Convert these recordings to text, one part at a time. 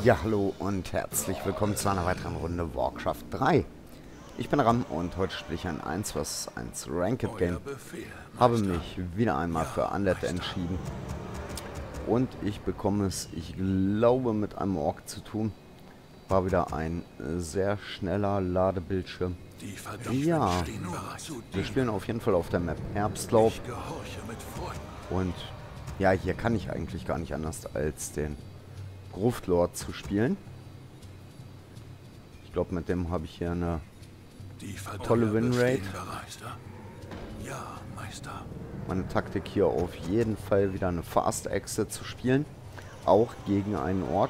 Ja, hallo und herzlich willkommen zu einer weiteren Runde Warcraft 3. Ich bin Ram und heute spiele ich ein 1 vs 1 Ranked Game. Habe mich wieder einmal für Undead entschieden. Und ich bekomme es, ich glaube, mit einem Ork zu tun. War wieder ein sehr schneller Ladebildschirm. Ja, wir spielen auf jeden Fall auf der Map Herbstlaub. Und ja, hier kann ich eigentlich gar nicht anders als den Gruftlord zu spielen. Ich glaube, mit dem habe ich hier eine tolle Winrate. Meine Taktik hier auf jeden Fall wieder eine Fast Exit zu spielen. Auch gegen einen Ork.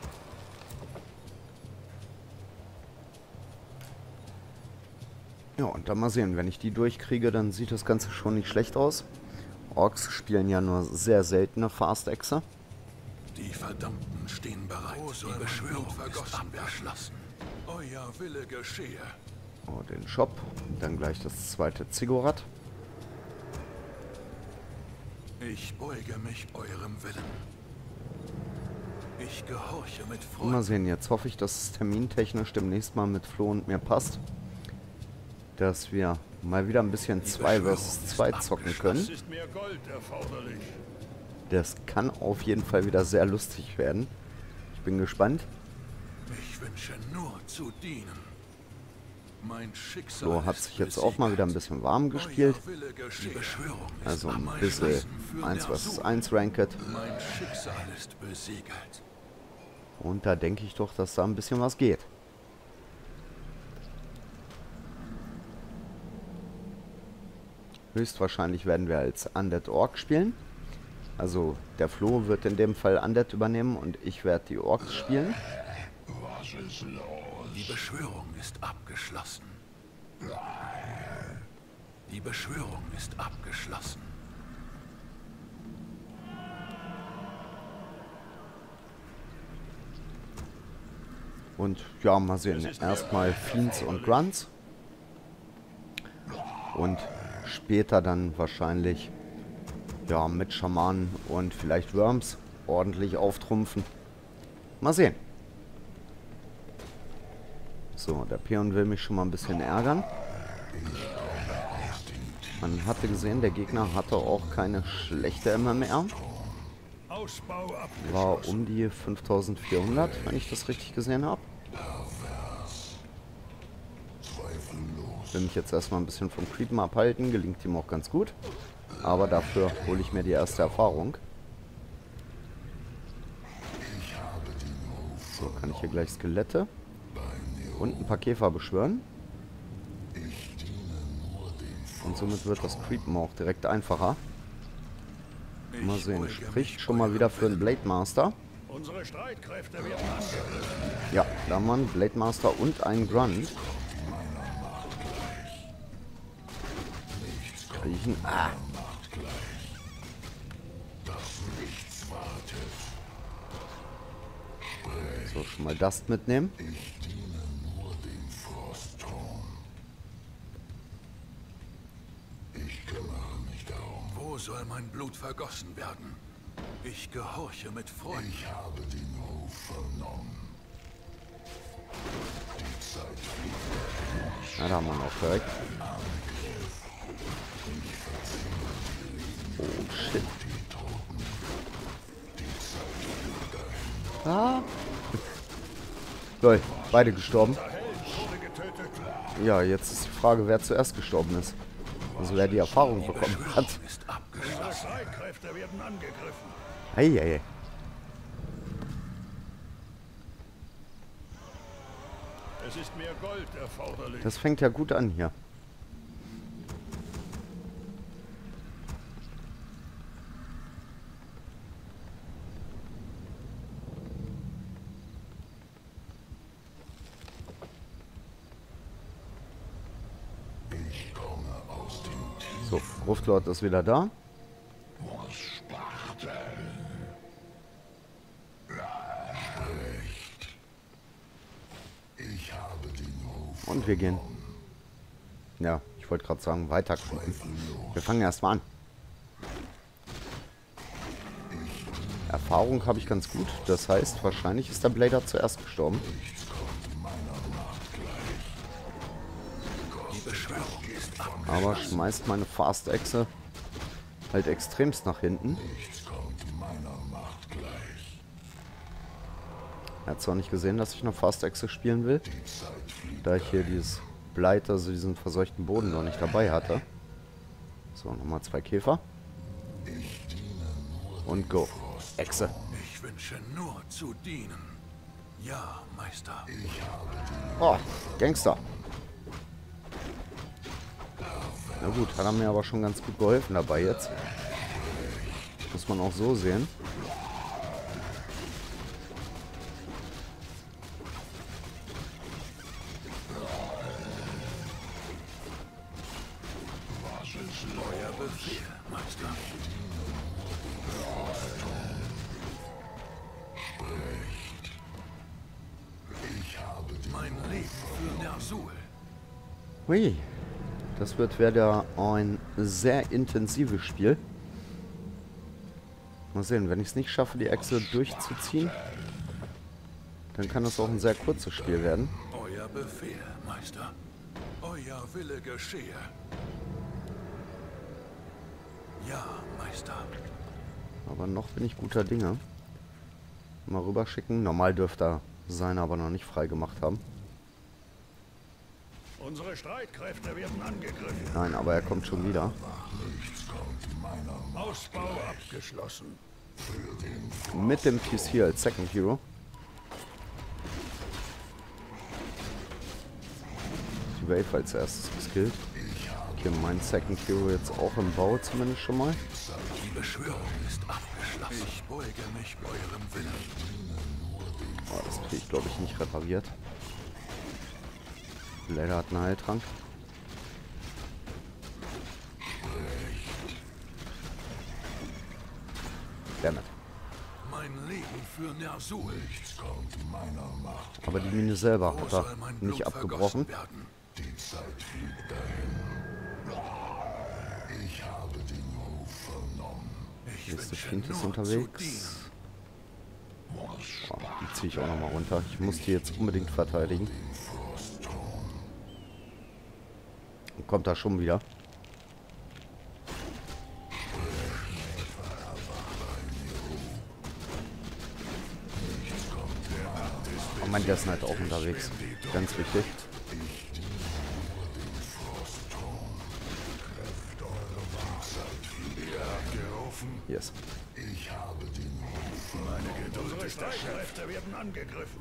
Ja, und dann mal sehen, wenn ich die durchkriege, dann sieht das Ganze schon nicht schlecht aus. Orks spielen ja nur sehr seltene Fast Exe. Die Verdammten stehen bereit. Die Beschwörung ist abgeschlossen. Euer Wille geschehe. Oh, den Shop. Dann gleich das zweite Ziggurat. Ich beuge mich eurem Willen. Ich gehorche mit Freude. Mal sehen, jetzt hoffe ich, dass es termintechnisch demnächst mal mit Flo und mir passt. Dass wir mal wieder ein bisschen 2 vs 2 zocken können. Ist mehr Gold erforderlich. Das kann auf jeden Fall wieder sehr lustig werden. Ich bin gespannt. Ich wünsche nur zu dienen. Mein Schicksal So hat sich jetzt auch mal wieder ein bisschen warm gespielt. Die Beschwörung ist Also ein bisschen 1 vs 1 Ranked. Mein Schicksal ist besiegelt. Und da denke ich doch, dass da ein bisschen was geht. Höchstwahrscheinlich werden wir als Undead Ork spielen. Also der Flo wird in dem Fall Undead übernehmen und ich werde die Orks spielen. Was ist los? Die Beschwörung ist abgeschlossen. Die Beschwörung ist abgeschlossen. Und ja, mal sehen. Erstmal Fiends und Grunts. Und später dann wahrscheinlich ja mit Schamanen und vielleicht Worms ordentlich auftrumpfen. Mal sehen. So, der Peon will mich schon mal ein bisschen ärgern. Man hatte gesehen, der Gegner hatte auch keine schlechte MMR. War um die 5400, wenn ich das richtig gesehen habe. Will mich jetzt erstmal ein bisschen vom Creepen abhalten, gelingt ihm auch ganz gut. Aber dafür hole ich mir die erste Erfahrung. So, kann ich hier gleich Skelette und ein paar Käfer beschwören. Und somit wird das Creepen auch direkt einfacher. Mal sehen, spricht schon mal wieder für einen Blade Master. Unsere Streitkräfte werden angegriffen. Ja, da haben wir einen Blade Master und einen Grunt. Kriechen. Ah. So, schon mal Dust mitnehmen. Wo soll mein Blut vergossen werden? Ich gehorche mit Freude. Ich habe den Ruf vernommen. Die Zeit fliegt. Ja, da haben wir noch direkt. Oh, shit. Ah. Lol, beide gestorben. Ja, jetzt ist die Frage, wer zuerst gestorben ist. Also wer die Erfahrung bekommen hat. Unsere Streitkräfte werden angegriffen. Eieiei. Es ist mehr Gold erforderlich. Das fängt ja gut an hier. So, Gruftlord ist wieder da. Und wir gehen. Ja, ich wollte gerade sagen, weiter gucken. Wir fangen erst mal an. Erfahrung habe ich ganz gut. Das heißt, wahrscheinlich ist der Blader zuerst gestorben. Aber schmeißt meine Fast-Echse halt extremst nach hinten. Er hat zwar nicht gesehen, dass ich eine Fast-Echse spielen will, da ich hier dieses Blight, also diesen verseuchten Boden, noch nicht dabei hatte. So, nochmal 2 Käfer. Und go. Echse. Ich wünsche nur zu dienen. Ja, Meister. Oh, Gangster. Na gut, hat er mir aber schon ganz gut geholfen dabei jetzt. Muss man auch so sehen. Euer Befehl, Meister. Mein Leben für Ner'zhul. Hui. Das wird wieder ein sehr intensives Spiel. Mal sehen, wenn ich es nicht schaffe, die Echse durchzuziehen, dann kann es auch ein sehr kurzes Spiel werden. Euer Befehl, Meister. Euer Wille geschehe. Ja, Meister. Aber noch bin ich guter Dinge. Mal rüberschicken. Normal dürfte er seine aber noch nicht frei gemacht haben. Unsere Streitkräfte werden angegriffen. Nein, aber er kommt schon wieder. Ausbau abgeschlossen. Mit dem PC als Second Hero. Die Wave als erstes geskillt. Hier mein Second Hero jetzt auch im Bau zumindest schon mal. Die Beschwörung ist abgeschlossen. Ich beuge mich eurem Willen. Oh, das kriege ich glaube ich nicht repariert. Leider hat einen Heiltrank. Dammit. Mein Leben für Ner'zhul. Nichts kommt meiner Macht. Aber die Mine selber Wo hat soll er mein nicht Blut abgebrochen. vergossen werden? Die Zeit fliegt dahin. Ich habe den Ruf vernommen. Ich Nächste wünsche Flinte ist nur unterwegs. zu dienen. Oh, die ziehe ich auch nochmal runter. Ich muss die jetzt unbedingt verteidigen. Und kommt da schon wieder. Oh mein, der ist halt auch unterwegs. Ganz wichtig. Yes. Unsere Streitkräfte werden angegriffen.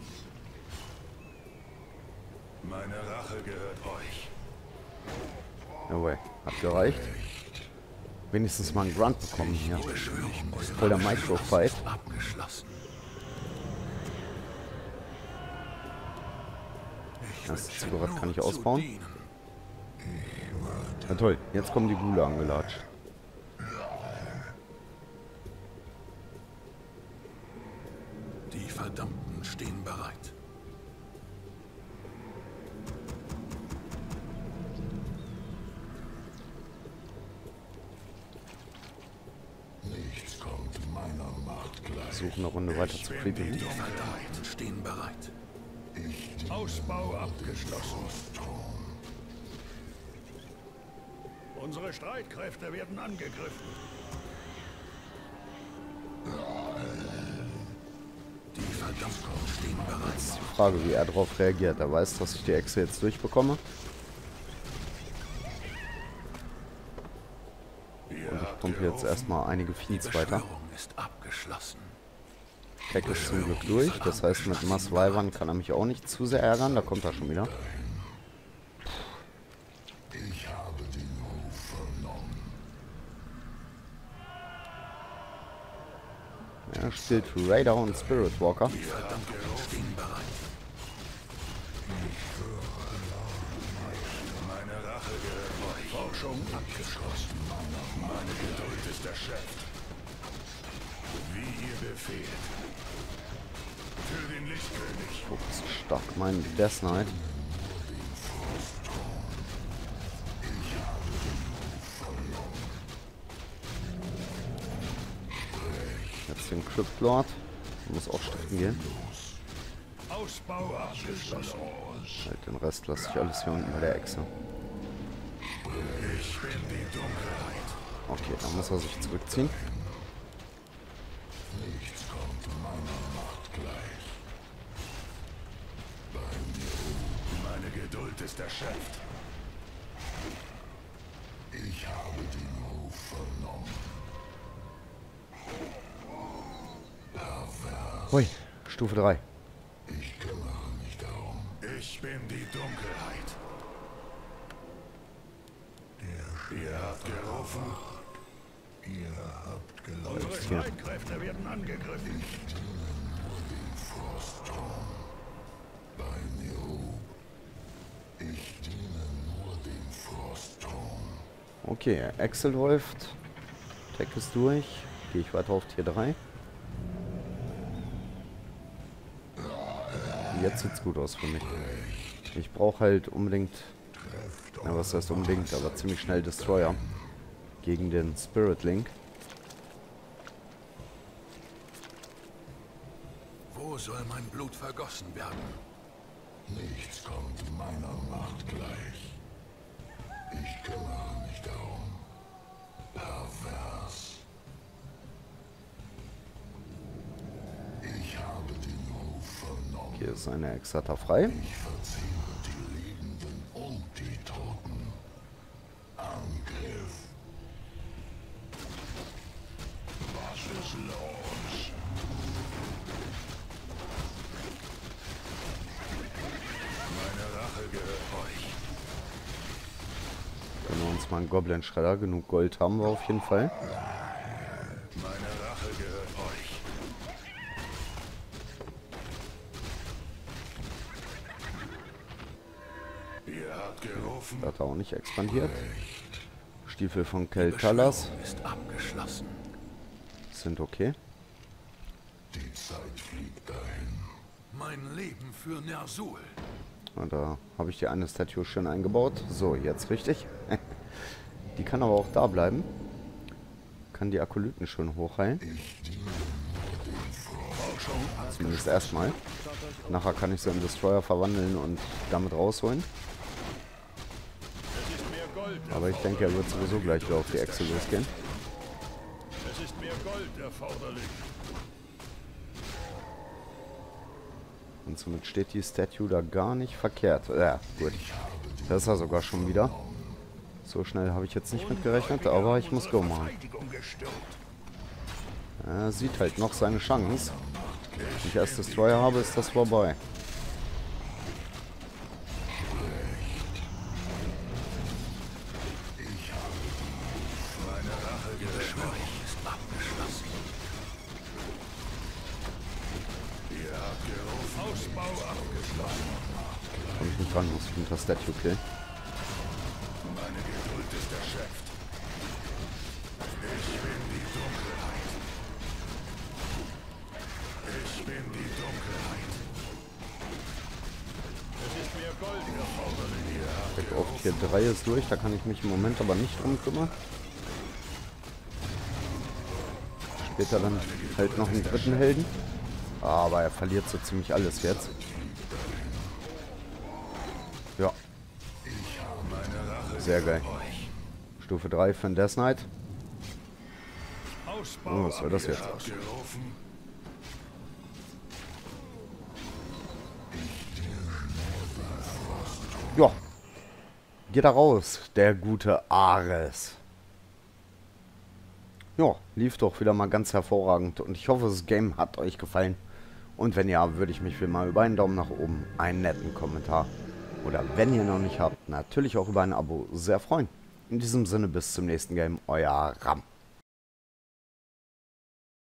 Meine Rache gehört euch. Jawohl, hat gereicht. Wenigstens mal einen Grunt bekommen hier. Voll der Micro-Fight. Abgeschlossen. Das Zigarett kann ich ausbauen. Na toll, jetzt kommen die Ghule angelatscht. Die Verdammten stehen bereit. Nichts kommt meiner Macht gleich. Versuchen eine Runde weiter zu kriegen. Die Verdammten stehen bereit. Ausbau abgeschlossen. Unsere Streitkräfte werden angegriffen. Die Verdammten stehen bereit. Die Frage, wie er darauf reagiert. Er weiß, dass ich die Echse jetzt durchbekomme. Und ich pumpe jetzt erstmal einige Feeds weiter. Beschwörung ist abgeschlossen. Tech ist zum Glück durch. Das heißt, mit Mass Wyvern kann er mich auch nicht zu sehr ärgern. Da kommt er schon wieder. Ich habe den Ruf vernommen. Er spielt Raider und Spirit Walker. Die Verdammten stehen bereit. Meine Rache gehört euch. Forschung abgeschlossen. Meine Geduld ist erschöpft. Wie ihr befehlt. Für den Lichtkönig. Oh, das ist stark. Mein Death Knight. Jetzt den Cryptlord. Muss auch strecken gehen. Ausbau abgeschlossen. Halt, den Rest lasse ich alles hier unten bei der Echse. Ich bin die Dunkelheit. Okay, dann muss er sich zurückziehen. Nichts kommt meiner Macht gleich. Meine Geduld ist erschöpft. Ich habe den Ruf vernommen. Pervers. Hui, Stufe 3. Ich kümmere mich darum. Ich bin die Dunkelheit. Ihr habt gerufen. Ihr habt Unsere geleuchtet. Streitkräfte werden angegriffen. Ich diene nur dem Frostturm. Bei Niobe. Ich diene nur dem Frostturm. Okay, Axel läuft. Tech ist durch. Gehe ich weiter auf Tier 3. Jetzt sieht's gut aus für mich. Ich brauche halt unbedingt, ja, was heißt unbedingt, aber ziemlich schnell Destroyer gegen den Spirit Link. Wo soll mein Blut vergossen werden? Nichts kommt meiner Macht gleich. Ich kümmere mich darum. Pervers. Ich habe den Ruf vernommen. Hier ist eine Exata frei. Ich verzehre die Lebenden und die Toten. Angriff. Was ist los? Meine Rache gehört euch. Können wir uns mal einen Goblin Schredder. Genug Gold haben wir auf jeden Fall. Meine Rache gehört euch. Ihr habt gerufen. Da hat er auch nicht expandiert. Stiefel von Keltalas Ist abgeschlossen. sind okay. Die Zeit fliegt dahin. Mein Leben für Ner'zhul. Und da habe ich die eine Statue schön eingebaut. So, jetzt richtig. Die kann aber auch da bleiben. Kann die Akolyten schön hochheilen. Zumindest erstmal. Nachher kann ich sie in Destroyer verwandeln und damit rausholen. Es ist mehr Gold. Aber ich denke, er wird sowieso gleich wieder auf die Echse losgehen. Es ist mehr Gold erforderlich. Und somit steht die Statue da gar nicht verkehrt. Ja, gut. Das ist er sogar schon wieder. So schnell habe ich jetzt nicht mit gerechnet, aber ich muss go machen. Verteidigung gestört. Er sieht halt noch seine Chance. Wenn ich erst Destroyer habe, ist das vorbei. Meine Rache gehört euch. Ist abgeschlossen. Ihr habt gerufen. Ausbau abgeschlossen. Komme ich nicht ran, muss ich unter Statue killen. Meine Geduld ist erschöpft. Ich bin die Dunkelheit. Ich bin die Dunkelheit. Es ist mehr Gold erforderlich. Ihr habt Back auf Tier 3 ist durch, da kann ich mich im Moment aber nicht drum kümmern. Später dann halt noch einen dritten Helden. Aber er verliert so ziemlich alles jetzt. Ja. Sehr geil. Stufe 3 für den Death Knight. Ausbau Oh, was soll das jetzt? abgerufen. Ja. Geht da raus, der gute Ares. Ja, lief doch wieder mal ganz hervorragend. Und ich hoffe, das Game hat euch gefallen. Und wenn ja, würde ich mich wie mal über einen Daumen nach oben, einen netten Kommentar oder wenn ihr noch nicht habt, natürlich auch über ein Abo sehr freuen. In diesem Sinne bis zum nächsten Game, euer Ram.